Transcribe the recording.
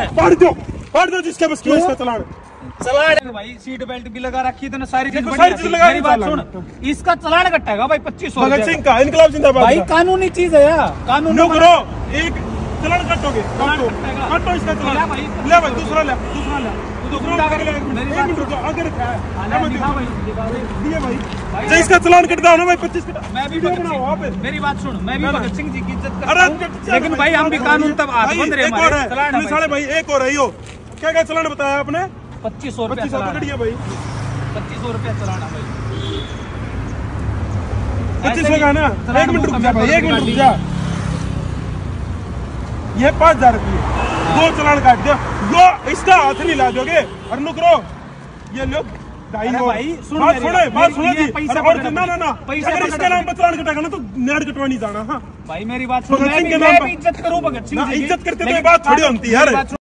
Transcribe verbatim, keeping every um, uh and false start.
पाड़ दो पाड़ दो जिसके बस की इसका चलान चलान भाई सीट बेल्ट भी लगा रखी है, सारी चीज सारी चीज लगा। मेरी बात सुन, इसका चलान कटेगा भाई पच्चीस सौ भगत सिंह का इनकलाब जिंदाबाद भाई, कानूनी चीज है यार, कानून करो। एक चलान कटोगे काटो काटो इसका चलान ले भाई, दूसरा ले दूसरा ले इसका चलान कट दो ना भाई, पच्चीस मैं भी मेरी बात सुन, मैं भी भगत सिंह जी की इज्जत करता हूं, लेकिन भाई हम भी कानून तब हाथ बंद रहे हमारे। पुलिस वाले भाई एक और है यो, क्या क्या चलान बताया आपने? पच्चीस सौ रुपया भाई, पच्चीस सौ रुपया चलाना भाई, पच्चीस सौ का ना। एक मिनट रुक जा भाई, एक मिनट रुक जा। ये पाँच हजार रुपये दो चलान काट दो, यो इसका हाथ नहीं ला दोगे। और नुकरो ये लोग भाई सुन बात सुने बात सुनो जी। पैसा और ना ना ना अगर इसके नाम पर चलान कटेगा ना तो नेट कटवा नहीं जाना। हाँ भाई मेरी बात सुन, मैं भी इज्जत करूं भगत सिंह जी, इज्जत करते तो ये बात थोड़ी होती है यार।